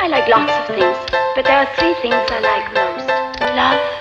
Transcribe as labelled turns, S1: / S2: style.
S1: I like lots of things, but there are three things I like most. Love,